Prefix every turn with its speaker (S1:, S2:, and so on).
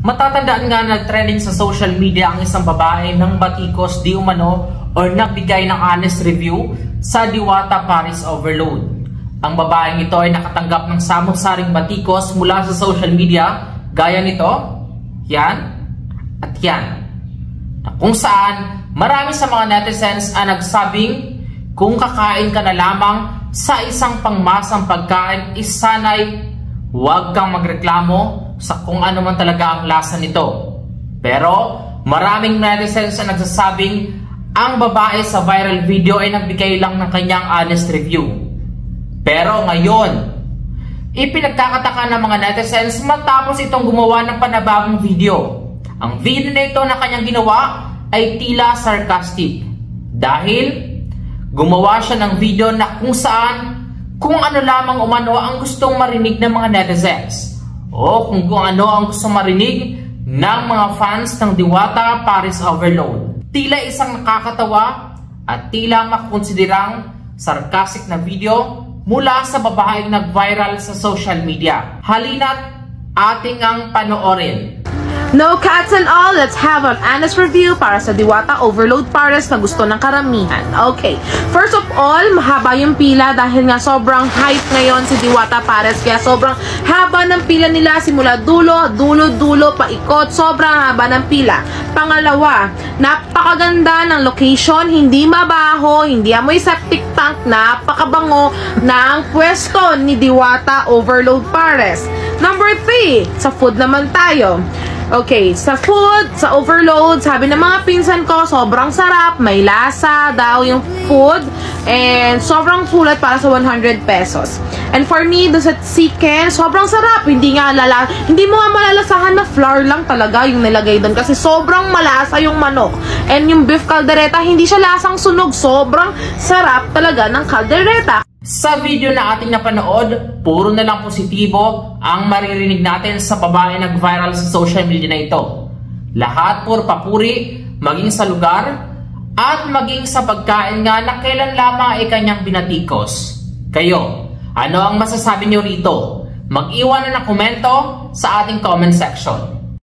S1: Matatandaan nga nag-trending sa social media ang isang babae ng batikos di umano or nagbigay ng honest review sa Diwata Paris Overload. Ang babaeng ito ay nakatanggap ng samot-saring batikos mula sa social media gaya nito, yan at yan. Na kung saan marami sa mga netizens ang nagsabing kung kakain ka na lamang sa isang pangmasang pagkain is sanay huwag kang magreklamo sa kung ano man talaga ang lasa nito. Pero maraming netizens ang nagsasabing ang babae sa viral video ay nagbigay lang ng kanyang honest review. Pero ngayon, ipinagkakataka ng mga netizens matapos itong gumawa ng panabagong video. Ang video na ito na kanyang ginawa ay tila sarcastic dahil gumawa siya ng video na kung saan kung ano lamang umano ang gustong marinig ng mga netizens o kung ano ang gustong marinig ng mga fans ng Diwata Paris Overload. Tila isang nakakatawa at tila makonsiderang sarcastic na video mula sa babaeng nag-viral sa social media. Halina't ating ang panoorin.
S2: No cats and all, let's have an honest review para sa Diwata Overload Paris na gusto ng karamihan. Okay, first of all, mahaba yung pila dahil nga sobrang hype ngayon si Diwata Paris. Kaya sobrang haba ng pila nila simula dulo, paikot. Sobrang haba ng pila. Pangalawa, napakaganda ng location, hindi mabaho, hindi amoy septic tank, napakabango ng pwesto ni Diwata Overload Paris. Number 3, sa food naman tayo. Okay, sa food, sa Overload, sabi ng mga pinsan ko, sobrang sarap, may lasa daw yung food, and sobrang sulit para sa 100 pesos. And for me, doon sa chicken, sobrang sarap, hindi mo nga malalasahan na flour lang talaga yung nilagay doon kasi sobrang malasa yung manok. And yung beef caldereta, hindi siya lasang sunog, sobrang sarap talaga ng caldereta.
S1: Sa video na ating napanood, puro na lang positibo ang maririnig natin sa babae nag-viral sa social media na ito. Lahat puro papuri, maging sa lugar at maging sa pagkain nga na kailan lamang ay kanyang binatikos. Kayo, ano ang masasabi niyo rito? Mag-iwan na ng komento sa ating comment section.